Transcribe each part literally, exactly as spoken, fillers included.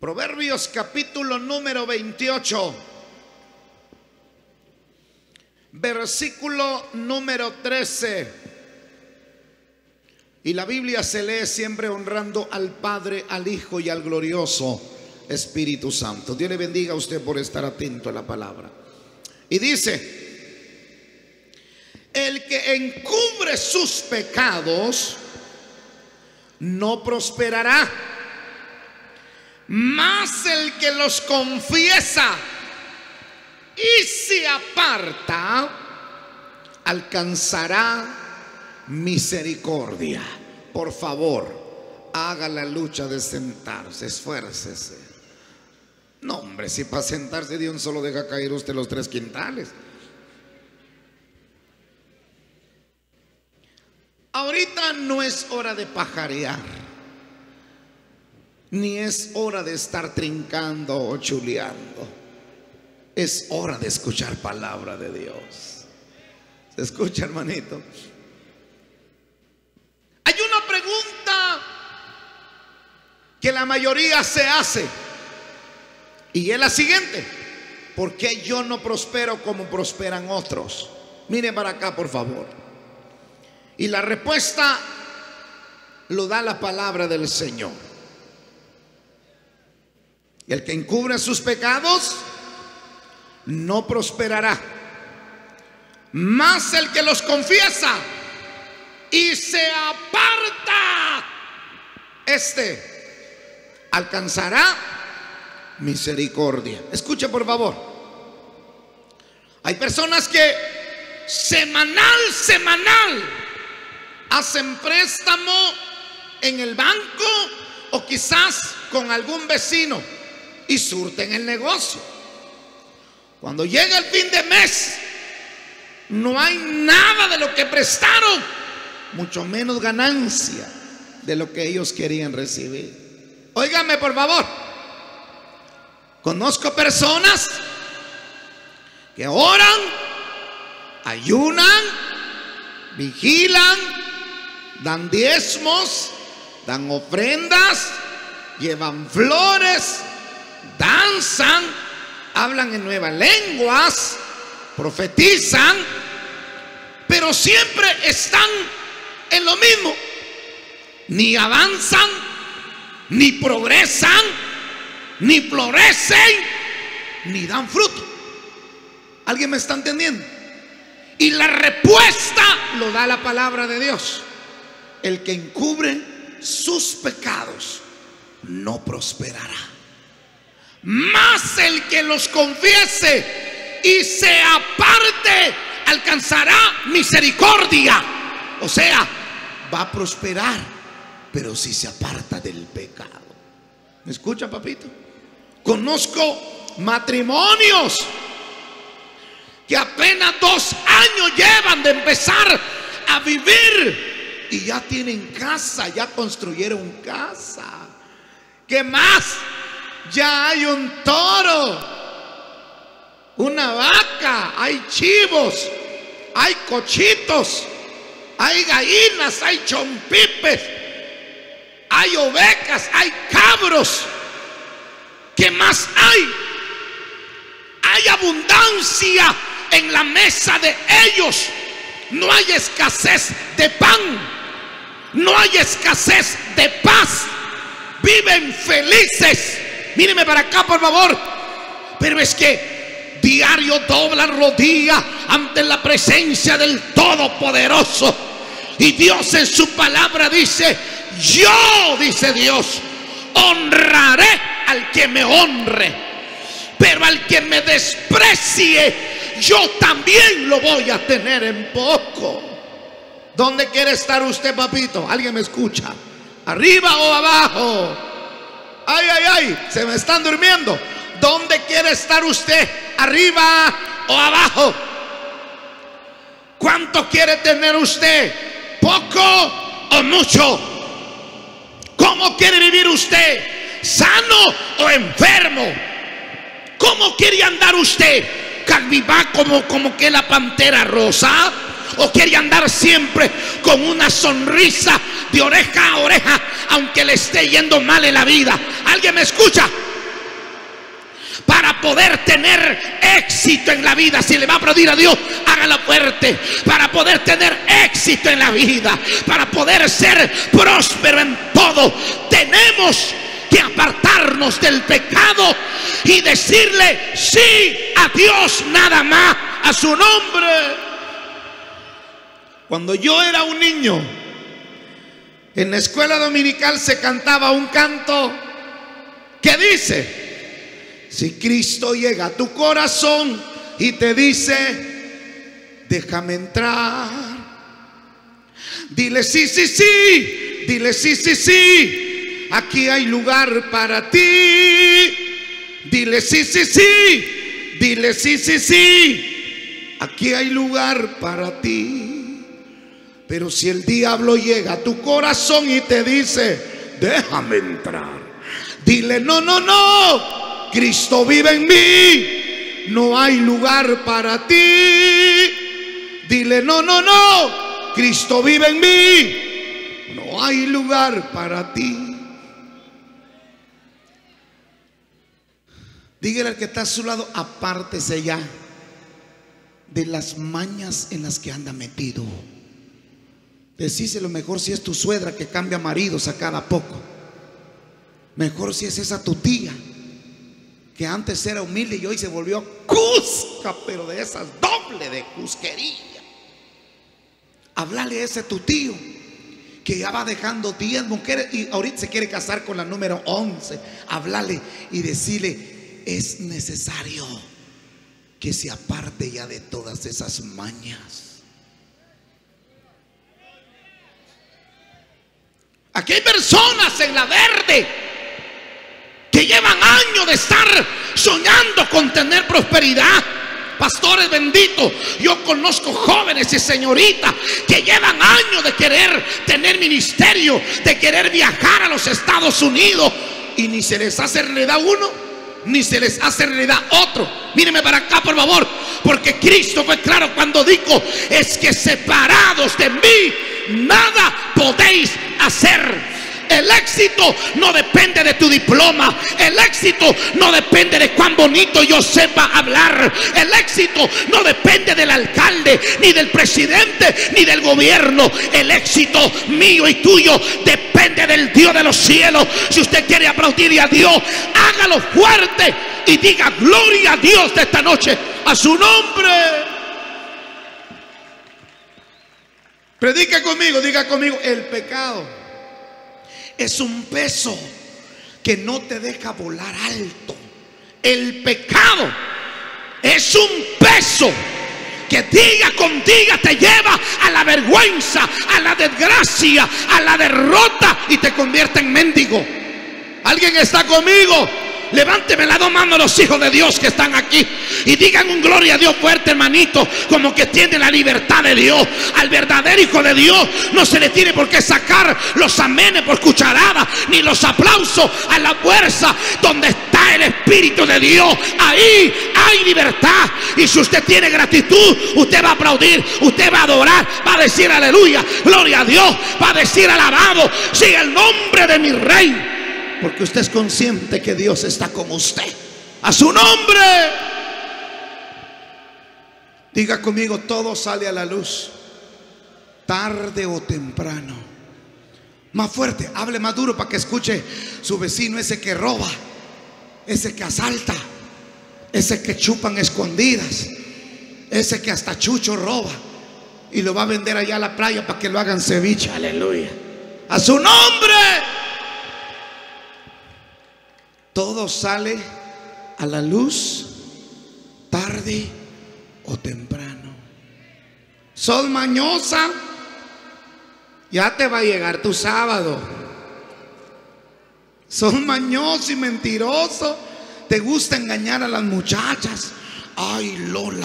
Proverbios capítulo número veintiocho, versículo número trece. Y la Biblia se lee siempre honrando al Padre, al Hijo y al glorioso Espíritu Santo. Dios le bendiga a usted por estar atento a la palabra. Y dice: el que encubre sus pecados no prosperará, mas el que los confiesa y se aparta alcanzará misericordia. Por favor, haga la lucha de sentarse, esfuércese. No, hombre, si para sentarse de un solo deja caer usted los tres quintales. Ahorita no es hora de pajarear, ni es hora de estar trincando o chuleando. Es hora de escuchar palabra de Dios. ¿Se escucha, hermanito? Hay una pregunta que la mayoría se hace, y es la siguiente: ¿por qué yo no prospero como prosperan otros? Miren para acá, por favor. Y la respuesta lo da la palabra del Señor. El que encubre sus pecados no prosperará, mas el que los confiesa y se aparta, este alcanzará misericordia. Escuche, por favor. Hay personas que semanal, semanal hacen préstamo en el banco o quizás con algún vecino y surten el negocio. Cuando llega el fin de mes, no hay nada de lo que prestaron, mucho menos ganancia de lo que ellos querían recibir. Óigame, por favor. Conozco personas que oran, ayunan, vigilan, dan diezmos, dan ofrendas, llevan flores, danzan, hablan en nuevas lenguas, profetizan, pero siempre están en lo mismo. Ni avanzan, ni progresan, ni florecen, ni dan fruto. ¿Alguien me está entendiendo? Y la respuesta lo da la palabra de Dios: el que encubre sus pecados no prosperará, mas el que los confiese y se aparte alcanzará misericordia. O sea, va a prosperar, pero si se aparta del pecado. ¿Me escucha, papito? Conozco matrimonios que apenas dos años llevan de empezar a vivir y ya tienen casa, ya construyeron casa. ¿Qué más? Ya hay un toro, una vaca, hay chivos, hay cochitos, hay gallinas, hay chompipes, hay ovejas, hay cabros. ¿Qué más hay? Hay abundancia en la mesa de ellos. No hay escasez de pan, no hay escasez de paz. Viven felices. Míreme para acá, por favor. Pero es que diario doblan rodilla ante la presencia del Todopoderoso. Y Dios en su palabra dice: yo, dice Dios, honraré al que me honre, pero al que me desprecie, yo también lo voy a tener en poco. ¿Dónde quiere estar usted, papito? ¿Alguien me escucha? ¿Arriba o abajo? Ay, ay, ay, se me están durmiendo. ¿Dónde quiere estar usted? ¿Arriba o abajo? ¿Cuánto quiere tener usted? ¿Poco o mucho? ¿Cómo quiere vivir usted? ¿Sano o enfermo? ¿Cómo quiere andar usted? ¿Calvivá como, como que la pantera rosa? ¿O quiere andar siempre con una sonrisa de oreja a oreja, aunque le esté yendo mal en la vida. ¿Alguien me escucha? Para poder tener éxito en la vida, si le va a aplaudir a Dios, hágalo fuerte. Para poder tener éxito en la vida, para poder ser próspero en todo, tenemos que apartarnos del pecado y decirle sí a Dios nada más, a su nombre. Cuando yo era un niño, en la escuela dominical se cantaba un canto que dice: si Cristo llega a tu corazón y te dice déjame entrar, dile sí, sí, sí, dile sí, sí, sí, aquí hay lugar para ti. Dile sí, sí, sí, dile sí, sí, sí, aquí hay lugar para ti. Pero si el diablo llega a tu corazón y te dice déjame entrar, dile no, no, no, Cristo vive en mí, no hay lugar para ti. Dile no, no, no, Cristo vive en mí, no hay lugar para ti. Dígale al que está a su lado: apártese ya de las mañas en las que anda metido. Decíselo mejor si es tu suegra que cambia maridos a cada poco. Mejor si es esa tu tía que antes era humilde y hoy se volvió cusca, pero de esas doble de cusquería. Háblale a ese tu tío que ya va dejando diez mujeres y ahorita se quiere casar con la número once. Háblale y decirle: es necesario que se aparte ya de todas esas mañas. Aquí hay personas en la verde que llevan años de estar soñando con tener prosperidad. Pastores benditos, yo conozco jóvenes y señoritas que llevan años de querer tener ministerio, de querer viajar a los Estados Unidos, y ni se les hace realidad uno, ni se les hace realidad otro. Mírenme para acá, por favor, porque Cristo fue claro cuando dijo: es que separados de mí nada podéis hacer. El éxito no depende de tu diploma. El éxito no depende de cuán bonito yo sepa hablar. El éxito no depende del alcalde, ni del presidente, ni del gobierno. El éxito mío y tuyo depende del Dios de los cielos. Si usted quiere aplaudir a Dios, hágalo fuerte y diga gloria a Dios de esta noche, a su nombre. Predique conmigo, diga conmigo: el pecado es un peso que no te deja volar alto. El pecado es un peso que día con día te lleva a la vergüenza, a la desgracia, a la derrota, y te convierte en mendigo. ¿Alguien está conmigo? Levánteme las dos manos los hijos de Dios que están aquí y digan un gloria a Dios fuerte, hermanito, como que tiene la libertad de Dios. Al verdadero hijo de Dios no se le tiene por qué sacar los amenes por cucharada, ni los aplausos a la fuerza. Donde está el Espíritu de Dios, ahí hay libertad. Y si usted tiene gratitud, usted va a aplaudir, usted va a adorar, va a decir aleluya, gloria a Dios, va a decir alabado sea el nombre de mi Rey. Porque usted es consciente que Dios está con usted. A su nombre. Diga conmigo: todo sale a la luz, tarde o temprano. Más fuerte, hable más duro para que escuche su vecino, ese que roba, ese que asalta, ese que chupan escondidas, ese que hasta chucho roba y lo va a vender allá a la playa para que lo hagan ceviche. Aleluya. A su nombre. Todo sale a la luz, tarde o temprano. Sos mañosa, ya te va a llegar tu sábado. Sos mañoso y mentiroso, te gusta engañar a las muchachas. Ay, Lola,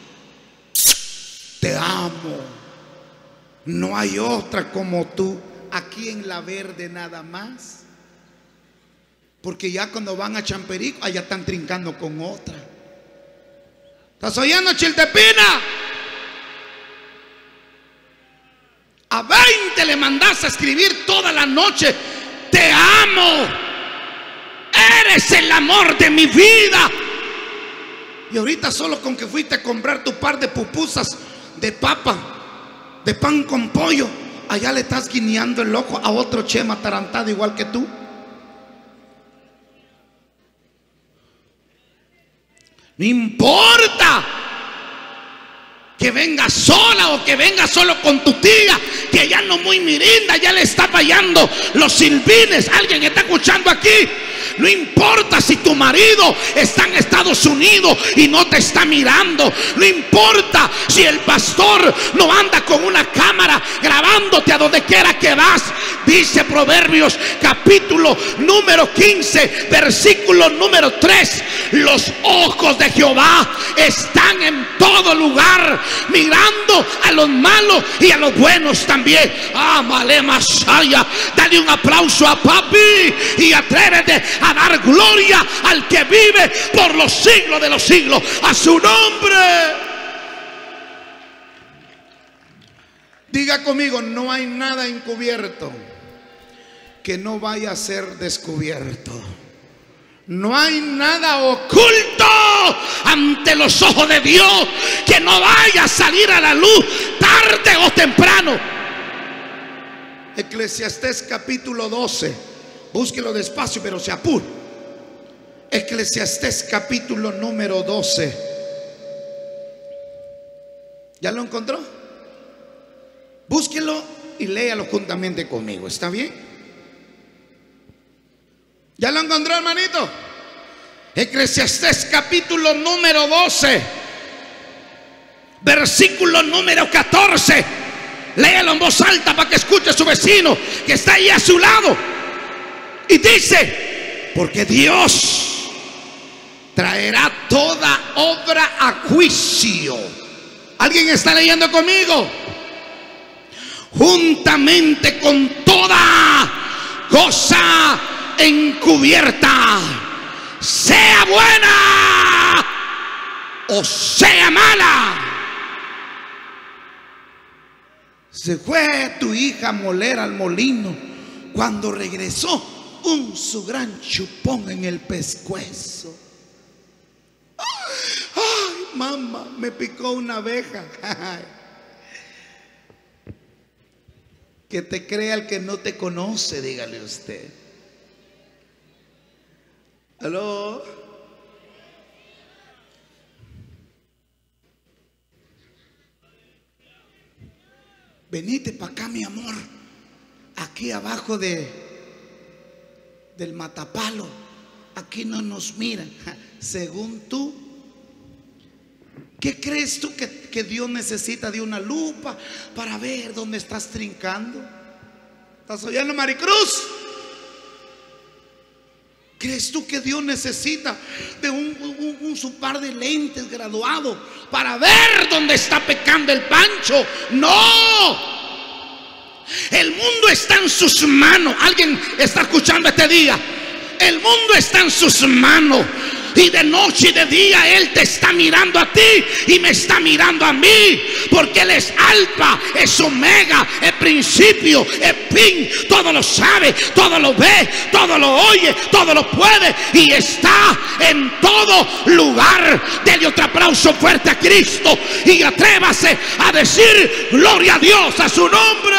te amo, no hay otra como tú. Aquí en la verde nada más. Porque ya cuando van a Champerico, allá están trincando con otra. ¿Estás oyendo, Chiltepina? A veinte le mandas a escribir toda la noche: te amo, eres el amor de mi vida. Y ahorita solo con que fuiste a comprar tu par de pupusas de papa, de pan con pollo, allá le estás guiñando el ojo a otro chema atarantado igual que tú. No importa que venga sola o que venga solo con tu tía, que ya no muy mirinda, ya le está fallando los silbines. ¿Alguien está escuchando aquí? No importa si tu marido está en Estados Unidos y no te está mirando. No importa si el pastor no anda con una cámara grabándote a donde quiera que vas. Dice Proverbios capítulo número quince, versículo número tres: los ojos de Jehová están en todo lugar, mirando a los malos y a los buenos también. Ah, Male Masaya, dale un aplauso a papi y atrévete a dar gloria al que vive por los siglos de los siglos. A su nombre. Diga conmigo: no hay nada encubierto que no vaya a ser descubierto. No hay nada oculto ante los ojos de Dios que no vaya a salir a la luz tarde o temprano. Eclesiastés capítulo doce. Búsquelo despacio, pero se apura. Eclesiastés capítulo número doce. ¿Ya lo encontró? Búsquelo y léalo juntamente conmigo. ¿Está bien? ¿Ya lo encontró, hermanito? Eclesiastés capítulo número doce, versículo número catorce. Léalo en voz alta para que escuche a su vecino que está ahí a su lado. Y dice: porque Dios traerá toda obra a juicio. ¿Alguien está leyendo conmigo? Juntamente con toda cosa encubierta, sea buena o sea mala. Se fue tu hija a moler al molino. Cuando regresó, un su gran chupón en el pescuezo. Ay, mamá, me picó una abeja. Que te crea el que no te conoce, dígale usted. ¿Aló? Venite para acá, mi amor. Aquí abajo de del matapalo. Aquí no nos miran. Según tú, ¿qué crees tú que, que Dios necesita de una lupa para ver dónde estás trincando? ¿Estás oyendo, Maricruz? ¿Crees tú que Dios necesita de un, un, un su par de lentes graduado para ver dónde está pecando el Pancho? No. El mundo está en sus manos. ¿Alguien está escuchando este día? El mundo está en sus manos. Y de noche y de día Él te está mirando a ti y me está mirando a mí, porque Él es alfa, es omega, es principio, es fin. Todo lo sabe, todo lo ve, todo lo oye, todo lo puede y está en todo lugar. Dele otro aplauso fuerte a Cristo y atrévase a decir gloria a Dios, a su nombre.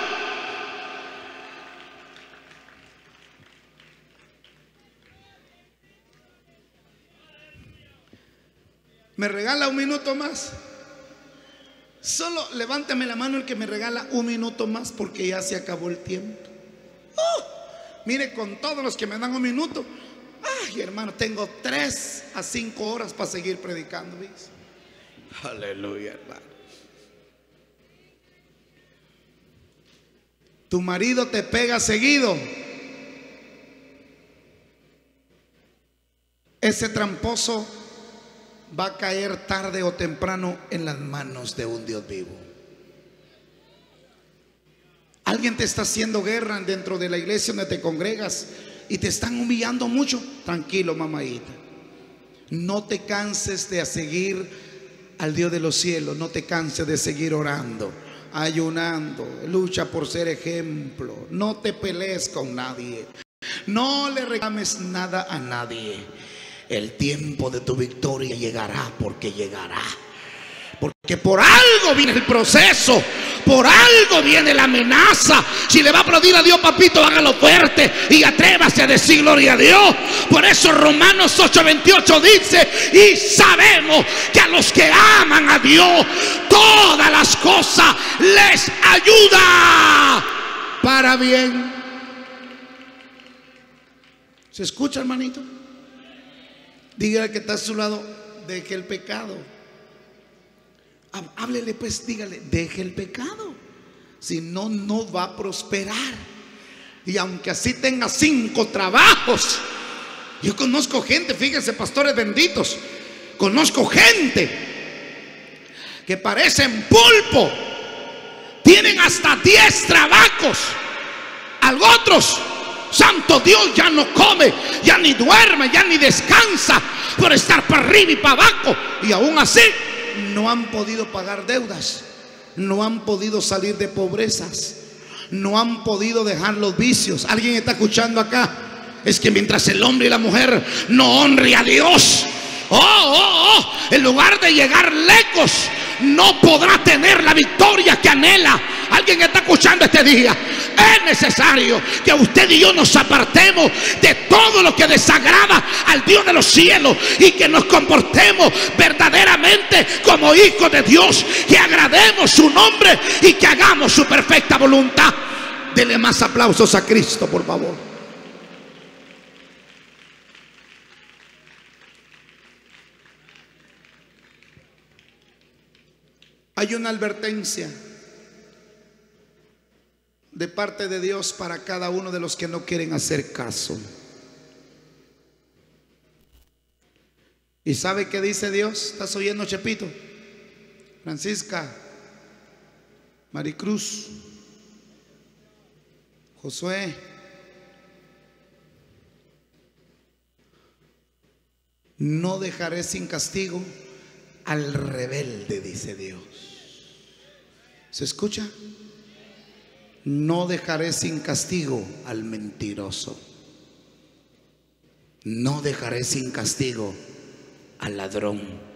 ¿Me regala un minuto más? Solo levántame la mano el que me regala un minuto más, porque ya se acabó el tiempo. Oh, mire, con todos los que me dan un minuto, ay, hermano, tengo tres a cinco horas para seguir predicando, ¿ves? Aleluya, hermano. Tu marido te pega seguido. Ese tramposo va a caer tarde o temprano en las manos de un Dios vivo. Alguien te está haciendo guerra dentro de la iglesia donde te congregas y te están humillando mucho. Tranquilo, mamadita. No te canses de seguir al Dios de los cielos. No te canses de seguir orando. ayunando, lucha por ser ejemplo. No te pelees con nadie, no le reclames nada a nadie. El tiempo de tu victoria llegará, porque llegará. Porque por algo viene el proceso, por algo viene la amenaza. Si le va a aplaudir a Dios, papito, hágalo fuerte y atrévase a decir gloria a Dios. Por eso Romanos ocho veintiocho dice: y sabemos que a los que aman a Dios, todas las cosas les ayuda para bien. ¿Se escucha, hermanito? Dígale que está a su lado: deje el pecado. Háblele pues, dígale: deje el pecado. Si no, no va a prosperar. Y aunque así tenga cinco trabajos. Yo conozco gente, fíjense, pastores benditos, conozco gente que parecen pulpo, tienen hasta diez trabajos. A otros, santo Dios, ya no come, ya ni duerme, ya ni descansa por estar para arriba y para abajo. Y aún así no han podido pagar deudas, no han podido salir de pobrezas, no han podido dejar los vicios. ¿Alguien está escuchando acá? Es que mientras el hombre y la mujer no honre a Dios, oh, oh, oh, en lugar de llegar lejos, no podrá tener la victoria que anhela. ¿Alguien está escuchando este día? Es necesario que usted y yo nos apartemos de todo lo que desagrada al Dios de los cielos y que nos comportemos verdaderamente como hijos de Dios, que agrademos su nombre y que hagamos su perfecta voluntad. Dele más aplausos a Cristo, por favor. Hay una advertencia de parte de Dios para cada uno de los que no quieren hacer caso. ¿Y sabe qué dice Dios? ¿Estás oyendo, Chepito? Francisca, Maricruz, Josué. No dejaré sin castigo al rebelde, dice Dios. ¿Se escucha? No dejaré sin castigo al mentiroso. No dejaré sin castigo al ladrón.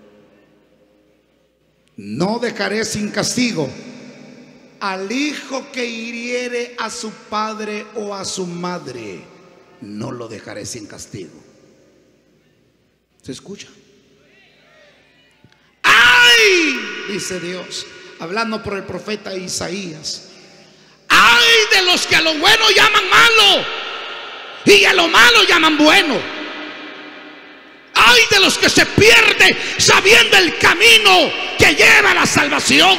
No dejaré sin castigo al hijo que hiriere a su padre o a su madre. No lo dejaré sin castigo. ¿Se escucha? ¡Ay! Dice Dios, hablando por el profeta Isaías. ¡Ay de los que a lo bueno llaman malo y a lo malo llaman bueno! ¡Ay de los que se pierden sabiendo el camino que lleva a la salvación!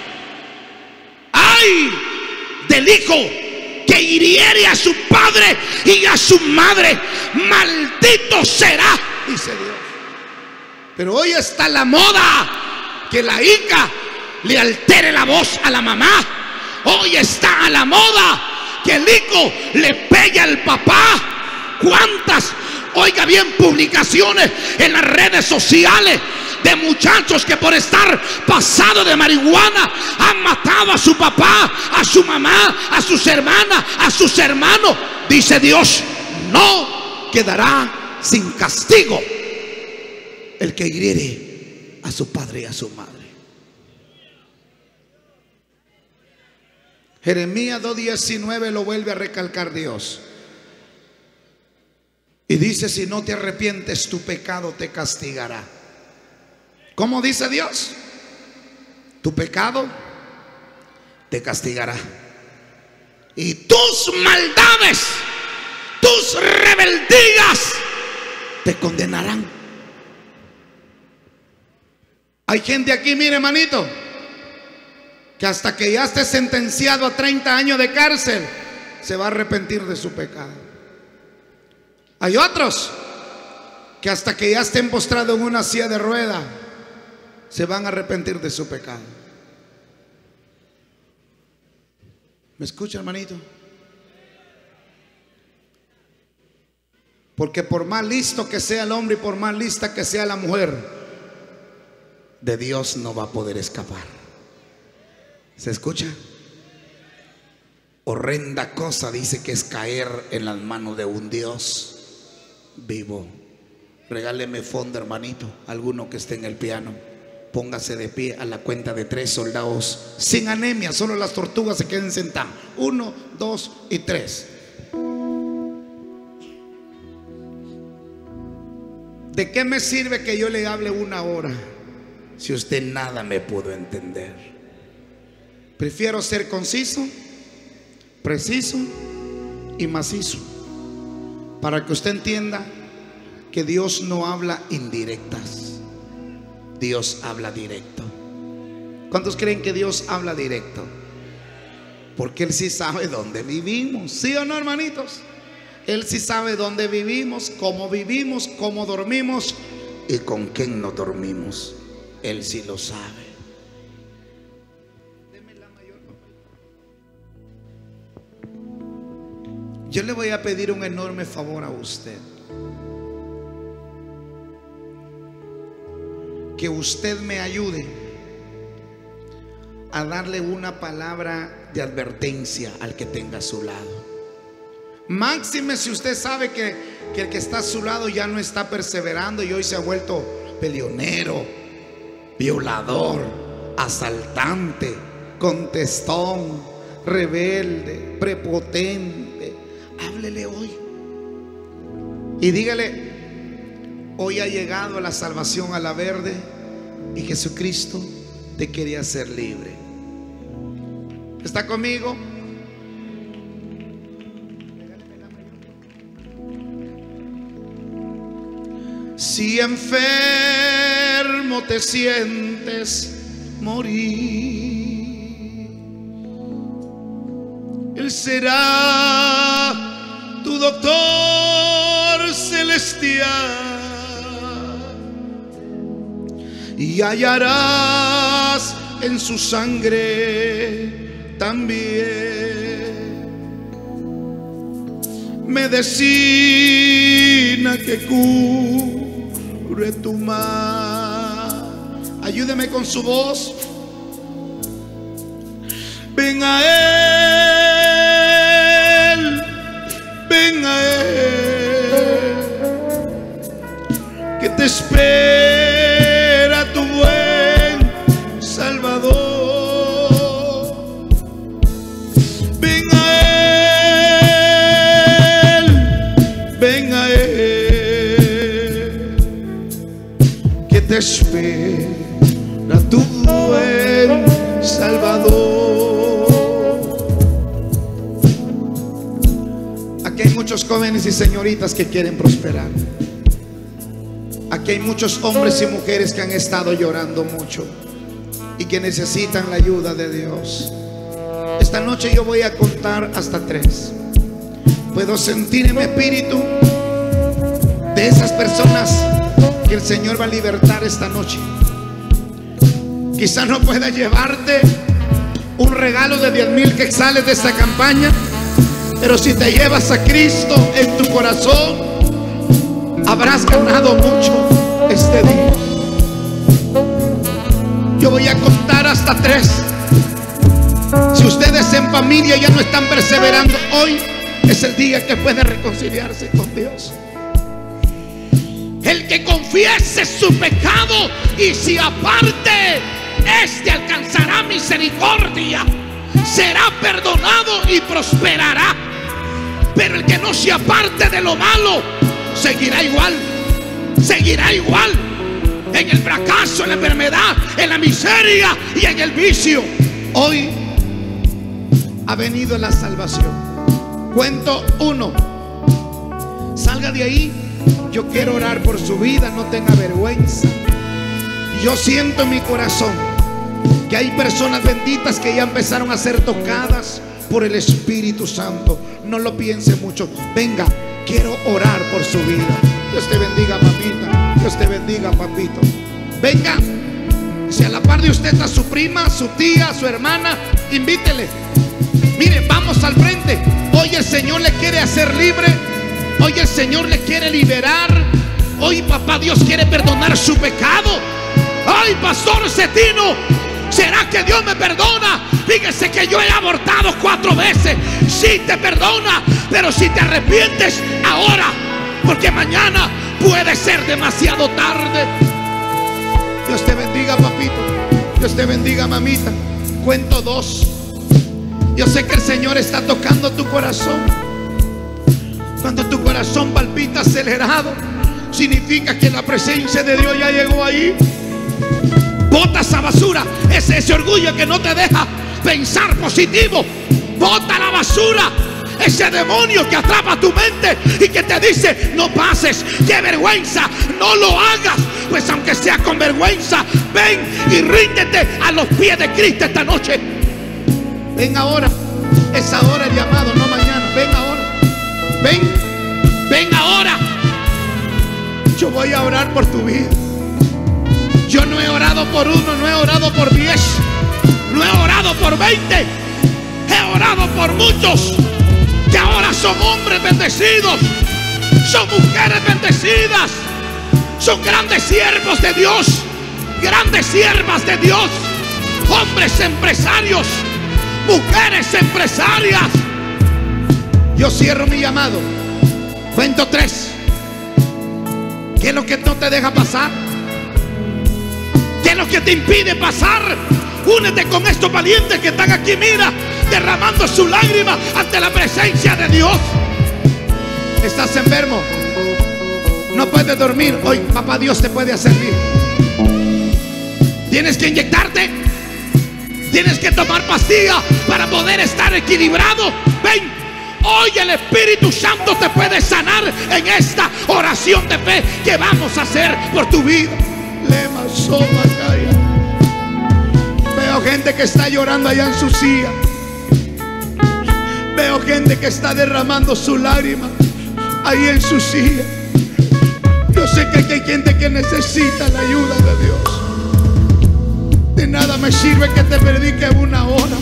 ¡Ay del hijo que hiriere a su padre y a su madre! ¡Maldito será!, dice Dios. Pero hoy está la moda que la hija le altere la voz a la mamá. Hoy está a la moda que el hijo le pegue al papá. ¿Cuántas, oiga bien, publicaciones en las redes sociales de muchachos que por estar pasado de marihuana han matado a su papá, a su mamá, a sus hermanas, a sus hermanos? Dice Dios: no quedará sin castigo el que hiriere a su padre y a su madre. Jeremías dos diecinueve lo vuelve a recalcar Dios. Y dice: si no te arrepientes, tu pecado te castigará. ¿Cómo dice Dios? Tu pecado te castigará. Y tus maldades, tus rebeldías te condenarán. Hay gente aquí, mire, hermanito, que hasta que ya esté sentenciado a treinta años de cárcel, se va a arrepentir de su pecado. Hay otros que hasta que ya estén postrados en una silla de rueda, se van a arrepentir de su pecado. ¿Me escucha, hermanito? Porque por más listo que sea el hombre y por más lista que sea la mujer, de Dios no va a poder escapar. ¿Se escucha? Horrenda cosa dice que es caer en las manos de un Dios vivo. Regáleme fondo, hermanito, alguno que esté en el piano. Póngase de pie a la cuenta de tres, soldados sin anemia, solo las tortugas se queden sentadas. Uno, dos y tres. ¿De qué me sirve que yo le hable una hora si usted nada me pudo entender? Prefiero ser conciso, preciso y macizo, para que usted entienda que Dios no habla indirectas. Dios habla directo. ¿Cuántos creen que Dios habla directo? Porque Él sí sabe dónde vivimos. ¿Sí o no, hermanitos? Él sí sabe dónde vivimos, cómo vivimos, cómo dormimos y con quién no dormimos. Él sí lo sabe. Deme la mayor, papá. Yo le voy a pedir un enorme favor a usted. Que usted me ayude a darle una palabra de advertencia al que tenga a su lado. Máxime si usted sabe que, que el que está a su lado ya no está perseverando y hoy se ha vuelto peleonero, violador, asaltante, contestón, rebelde, prepotente. Háblele hoy y dígale: hoy ha llegado la salvación a la verde y Jesucristo te quería hacer libre. ¿Está conmigo? Si enfermo te sientes morir, Él será tu doctor celestial y hallarás en su sangre también medicina que cure tu mal. Ayúdeme con su voz. Ven a Él, ven a Él, que te espera tu buen Salvador. Ven a Él, ven a Él, que te espera tu buen Salvador. Aquí hay muchos jóvenes y señoritas que quieren prosperar. Aquí hay muchos hombres y mujeres que han estado llorando mucho y que necesitan la ayuda de Dios. Esta noche yo voy a contar hasta tres. Puedo sentir en mi espíritu de esas personas que el Señor va a libertar esta noche. Quizás no pueda llevarte un regalo de diez mil quetzales de esta campaña, pero si te llevas a Cristo en tu corazón, habrás ganado mucho este día. Yo voy a contar hasta tres. Si ustedes en familia ya no están perseverando, hoy es el día que puede reconciliarse con Dios. El que confiese su pecado y se aparte, este alcanzará misericordia, será perdonado y prosperará. Pero el que no se aparte de lo malo seguirá igual, seguirá igual en el fracaso, en la enfermedad, en la miseria y en el vicio. Hoy ha venido la salvación. Cuento uno. Salga de ahí. Yo quiero orar por su vida, no tenga vergüenza. Yo siento en mi corazón que hay personas benditas que ya empezaron a ser tocadas por el Espíritu Santo. No lo piense mucho. Venga, quiero orar por su vida. Dios te bendiga, mamita. Dios te bendiga, papito. Venga. Si a la par de usted está su prima, su tía, su hermana, invítele. Mire, vamos al frente. Hoy el Señor le quiere hacer libre. Hoy el Señor le quiere liberar. Hoy papá Dios quiere perdonar su pecado. Ay, pastor Cetino, ¿Será que Dios me perdona? Fíjese que yo he abortado cuatro veces. Sí te perdona, pero si te arrepientes ahora, porque mañana puede ser demasiado tarde. Dios te bendiga, papito. Dios te bendiga, mamita. Cuento dos. Yo sé que el Señor está tocando tu corazón. Cuando tu corazón palpita acelerado, significa que la presencia de Dios ya llegó ahí. Bota esa basura, ese, ese orgullo que no te deja pensar positivo. Bota la basura, ese demonio que atrapa tu mente y que te dice: no pases, qué vergüenza, no lo hagas. Pues aunque sea con vergüenza, ven y ríndete a los pies de Cristo esta noche. Ven ahora, es ahora el llamado, no mañana. Ven ahora, ven, ven ahora. Yo voy a orar por tu vida. Yo no he orado por uno, no he orado por diez, no he orado por veinte. He orado por muchos que ahora son hombres bendecidos, son mujeres bendecidas, son grandes siervos de Dios, grandes siervas de Dios, hombres empresarios, mujeres empresarias. Yo cierro mi llamado. Cuento tres. ¿Qué es lo que no te deja pasar? ¿Qué es lo que te impide pasar? Únete con estos valientes que están aquí, mira, derramando su lágrima ante la presencia de Dios. Estás enfermo, no puedes dormir. Hoy papá Dios te puede servir. Tienes que inyectarte, tienes que tomar pastilla para poder estar equilibrado. Ven, hoy el Espíritu Santo te puede sanar en esta oración de fe que vamos a hacer por tu vida. Veo gente que está llorando allá en su silla. Veo gente que está derramando su lágrima ahí en su silla. Yo sé que aquí hay gente que necesita la ayuda de Dios. De nada me sirve que te predique una hora.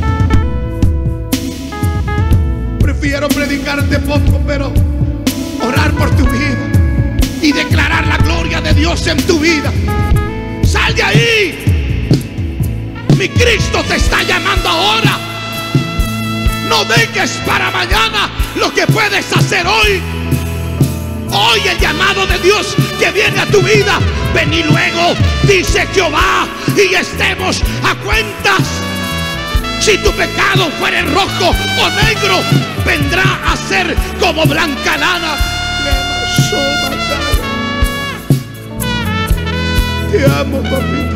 Prefiero predicarte poco, pero orar por tu vida y declarar la gloria de Dios en tu vida. Sal de ahí. Mi Cristo te está llamando ahora. No dejes para mañana lo que puedes hacer hoy. Hoy el llamado de Dios que viene a tu vida. Vení luego, dice Jehová, y estemos a cuentas. Si tu pecado fuere rojo o negro, vendrá a ser como blanca lana. Te amo, papito.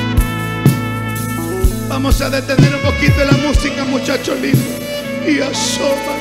Vamos a detener un poquito la música, muchachos lindos. Y asoma.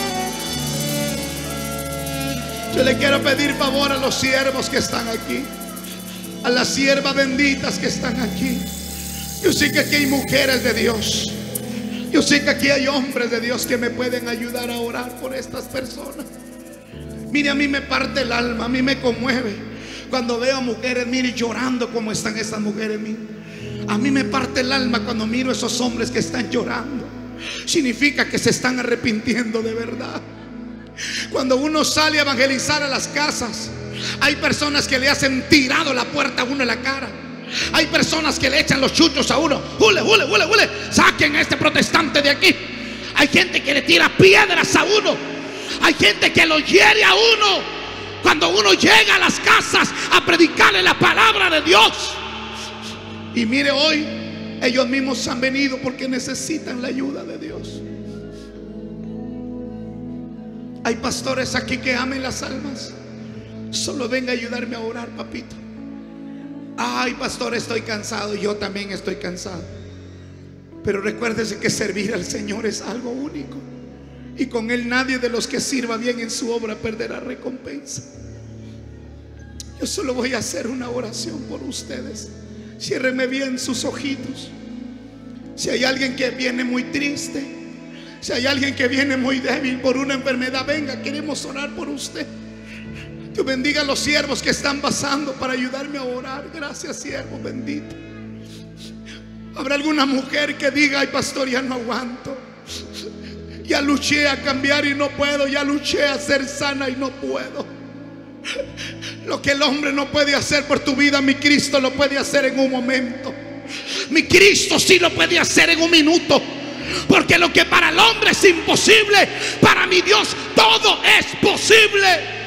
Yo le quiero pedir favor a los siervos que están aquí, a las siervas benditas que están aquí. Yo sé que aquí hay mujeres de Dios. Yo sé que aquí hay hombres de Dios que me pueden ayudar a orar por estas personas. Mire, a mí me parte el alma, a mí me conmueve cuando veo a mujeres, mire, llorando como están esas mujeres. Mire, a mí me parte el alma cuando miro a esos hombres que están llorando. Significa que se están arrepintiendo de verdad. Cuando uno sale a evangelizar a las casas, hay personas que le hacen tirado la puerta a uno en la cara. Hay personas que le echan los chuchos a uno. Hule, hule, hule, hule. Saquen a este protestante de aquí. Hay gente que le tira piedras a uno. Hay gente que lo hiere a uno cuando uno llega a las casas a predicarle la palabra de Dios. Y mire, hoy ellos mismos han venido porque necesitan la ayuda de Dios. Hay pastores aquí que amen las almas. Solo venga a ayudarme a orar, papito. Ay, pastor, estoy cansado. Yo también estoy cansado. Pero recuérdese que servir al Señor es algo único. Y con Él nadie de los que sirva bien en su obra perderá recompensa. Yo solo voy a hacer una oración por ustedes. Ciérreme bien sus ojitos. Si hay alguien que viene muy triste, si hay alguien que viene muy débil por una enfermedad, venga, queremos orar por usted. Dios bendiga a los siervos que están pasando para ayudarme a orar. Gracias, siervo bendito. Habrá alguna mujer que diga: ay, pastor, ya no aguanto. Ya luché a cambiar y no puedo. Ya luché a ser sana y no puedo. Lo que el hombre no puede hacer por tu vida, mi Cristo lo puede hacer en un momento. Mi Cristo sí lo puede hacer en un minuto. Porque lo que para el hombre es imposible, para mi Dios todo es posible.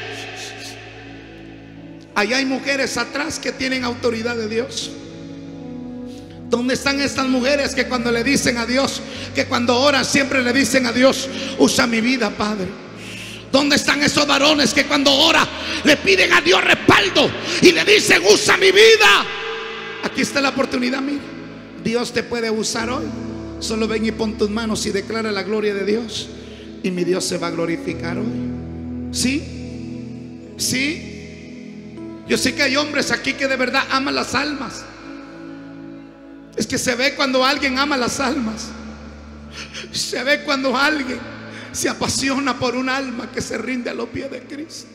Ahí hay mujeres atrás que tienen autoridad de Dios. ¿Dónde están estas mujeres que cuando le dicen a Dios, que cuando oran siempre le dicen a Dios: usa mi vida, Padre? ¿Dónde están esos varones que cuando oran le piden a Dios respaldo y le dicen: usa mi vida? Aquí está la oportunidad, mira. Dios te puede usar hoy. Solo ven y pon tus manos y declara la gloria de Dios, y mi Dios se va a glorificar hoy. ¿Sí? ¿Sí? Yo sé que hay hombres aquí que de verdad aman las almas. Es que se ve cuando alguien ama las almas. Se ve cuando alguien se apasiona por un alma que se rinde a los pies de Cristo.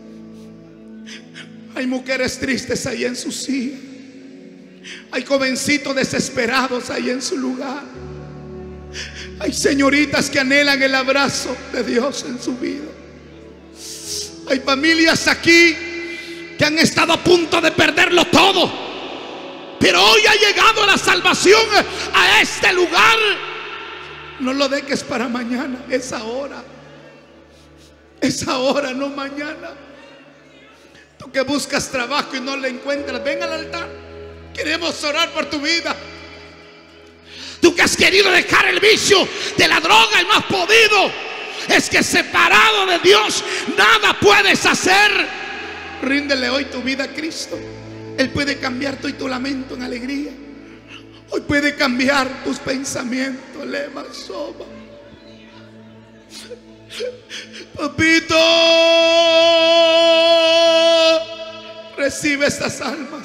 Hay mujeres tristes ahí en su silla. Hay jovencitos desesperados ahí en su lugar. Hay señoritas que anhelan el abrazo de Dios en su vida. Hay familias aquí que han estado a punto de perderlo todo, pero hoy ha llegado la salvación a este lugar. No lo dejes para mañana, es ahora. Es ahora, no mañana. Tú que buscas trabajo y no lo encuentras, ven al altar. Queremos orar por tu vida. Tú que has querido dejar el vicio de la droga y no has podido. Es que separado de Dios nada puedes hacer. Ríndele hoy tu vida a Cristo. Él puede cambiar tu y tu lamento en alegría. Hoy puede cambiar tus pensamientos. Lema soba. Papito, recibe estas almas.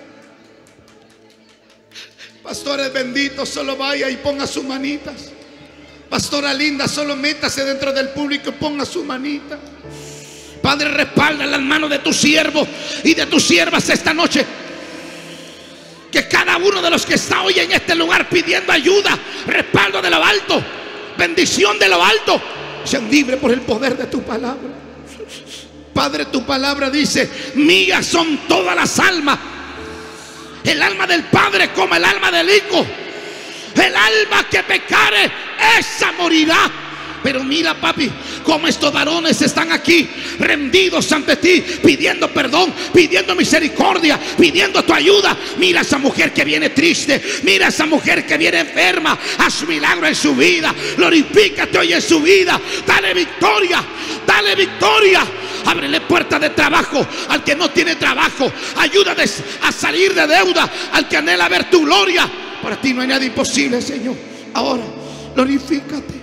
Pastores benditos, solo vaya y ponga sus manitas. Pastora linda, solo métase dentro del público y ponga su manita. Padre, respalda las manos de tus siervos y de tus siervas esta noche. Que cada uno de los que está hoy en este lugar pidiendo ayuda, respaldo de lo alto, bendición de lo alto, sean libres por el poder de tu palabra. Padre, tu palabra dice: mías son todas las almas. El alma del padre como el alma del hijo. El alma que pecare, esa morirá. Pero mira, papi, como estos varones están aquí rendidos ante ti, pidiendo perdón, pidiendo misericordia, pidiendo tu ayuda. Mira a esa mujer que viene triste, mira a esa mujer que viene enferma. Haz milagro en su vida, glorifícate hoy en su vida. Dale victoria, dale victoria. Ábrele puertas de trabajo al que no tiene trabajo. Ayúdale a salir de deuda al que anhela ver tu gloria. Para ti no hay nada imposible, Señor. Ahora, glorifícate.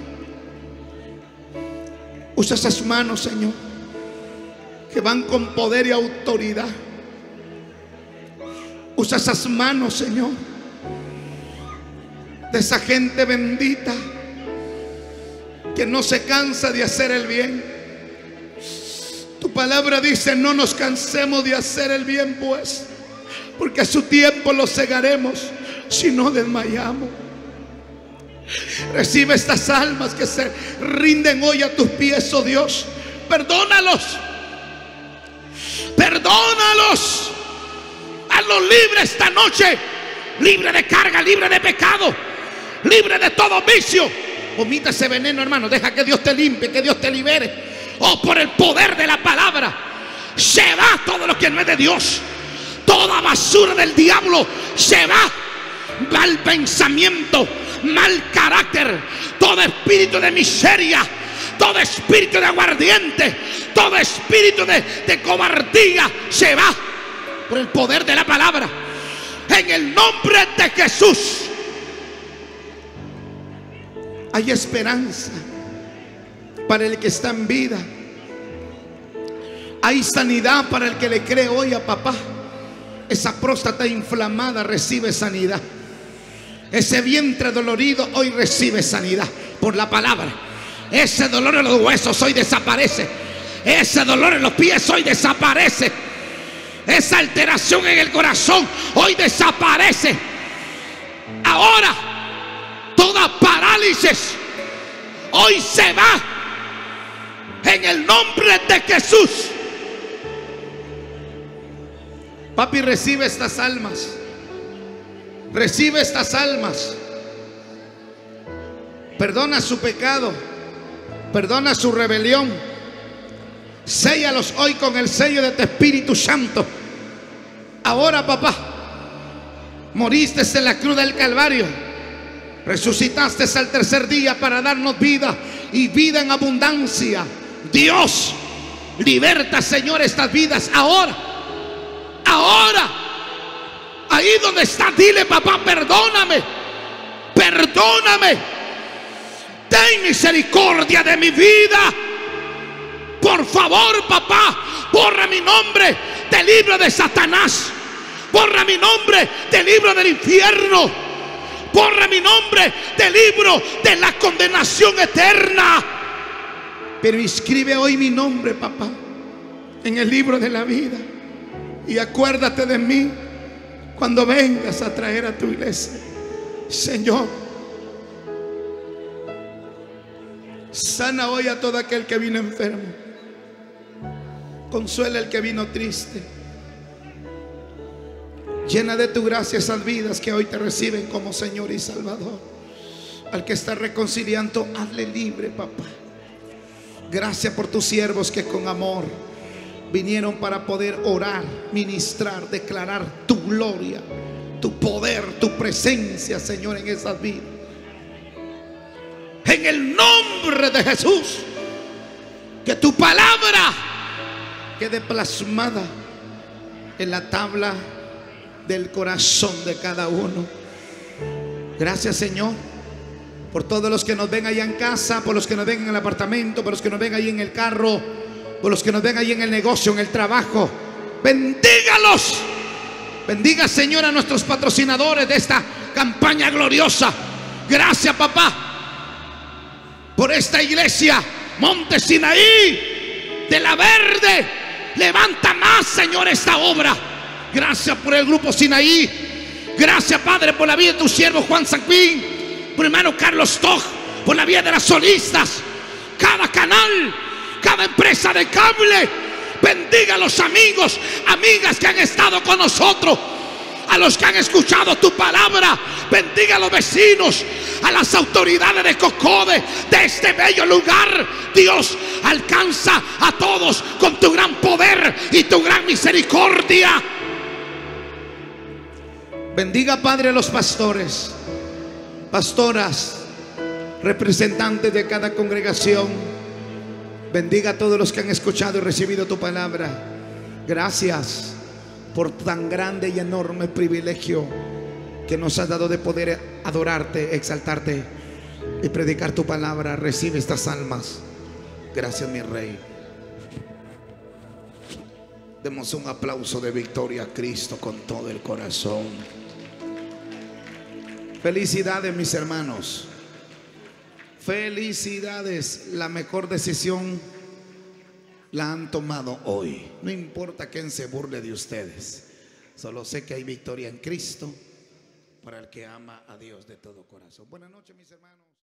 Usa esas manos, Señor, que van con poder y autoridad. Usa esas manos, Señor, de esa gente bendita que no se cansa de hacer el bien. Tu palabra dice: no nos cansemos de hacer el bien, pues, porque a su tiempo lo segaremos si no desmayamos. Recibe estas almas que se rinden hoy a tus pies, oh Dios. Perdónalos, perdónalos. Hazlos libres esta noche, libre de carga, libre de pecado, libre de todo vicio. Vomita ese veneno, hermano. Deja que Dios te limpie, que Dios te libere. Oh, por el poder de la palabra se va todo lo que no es de Dios. Toda basura del diablo se va. Mal pensamiento, mal carácter, todo espíritu de miseria, todo espíritu de aguardiente, todo espíritu de, de cobardía se va por el poder de la palabra. En el nombre de Jesús hay esperanza para el que está en vida. Hay sanidad para el que le cree hoy a papá. Esa próstata inflamada recibe sanidad. Ese vientre dolorido hoy recibe sanidad por la palabra. Ese dolor en los huesos hoy desaparece. Ese dolor en los pies hoy desaparece. Esa alteración en el corazón hoy desaparece. Ahora toda parálisis hoy se va en el nombre de Jesús. Papi, recibe estas almas. Recibe estas almas. Perdona su pecado. Perdona su rebelión. Séllalos hoy con el sello de tu Espíritu Santo. Ahora, papá, moriste en la cruz del Calvario. Resucitaste al tercer día para darnos vida y vida en abundancia. Dios, liberta, Señor, estas vidas ahora. Ahora. Ahí donde está, dile: papá, perdóname. Perdóname. Ten misericordia de mi vida. Por favor, papá, borra mi nombre del libro de Satanás. Borra mi nombre del libro del infierno. Borra mi nombre del libro de la condenación eterna. Pero inscribe hoy mi nombre, papá, en el libro de la vida. Y acuérdate de mí cuando vengas a traer a tu iglesia. Señor, sana hoy a todo aquel que vino enfermo. Consuela al que vino triste. Llena de tu gracia esas vidas que hoy te reciben como Señor y Salvador. Al que está reconciliando, hazle libre, papá. Gracias por tus siervos que con amor vinieron para poder orar, ministrar, declarar tu gloria, tu poder, tu presencia, Señor, en esas vidas. En el nombre de Jesús, que tu palabra quede plasmada en la tabla del corazón de cada uno. Gracias, Señor, por todos los que nos ven allá en casa, por los que nos ven en el apartamento, por los que nos ven ahí en el carro, por los que nos ven ahí en el negocio, en el trabajo. Bendígalos. Bendiga, Señor, a nuestros patrocinadores de esta campaña gloriosa. Gracias, papá, por esta iglesia Monte Sinaí de la Verde. Levanta más, Señor, esta obra. Gracias por el grupo Sinaí. Gracias, Padre, por la vida de tu siervo Juan Sanquín, por el hermano Carlos Toj, por la vida de las solistas, cada canal, cada empresa de cable. Bendiga a los amigos, amigas que han estado con nosotros, a los que han escuchado tu palabra. Bendiga a los vecinos, a las autoridades de Cocode, de este bello lugar. Dios, alcanza a todos con tu gran poder y tu gran misericordia. Bendiga, Padre, a los pastores, pastoras, representantes de cada congregación. Bendiga a todos los que han escuchado y recibido tu palabra. Gracias por tan grande y enorme privilegio que nos has dado de poder adorarte, exaltarte y predicar tu palabra. Recibe estas almas. Gracias, mi Rey. Demos un aplauso de victoria a Cristo con todo el corazón. Felicidades, mis hermanos. Felicidades. La mejor decisión la han tomado hoy. No importa quién se burle de ustedes. Solo sé que hay victoria en Cristo para el que ama a Dios de todo corazón. Buenas noches, mis hermanos.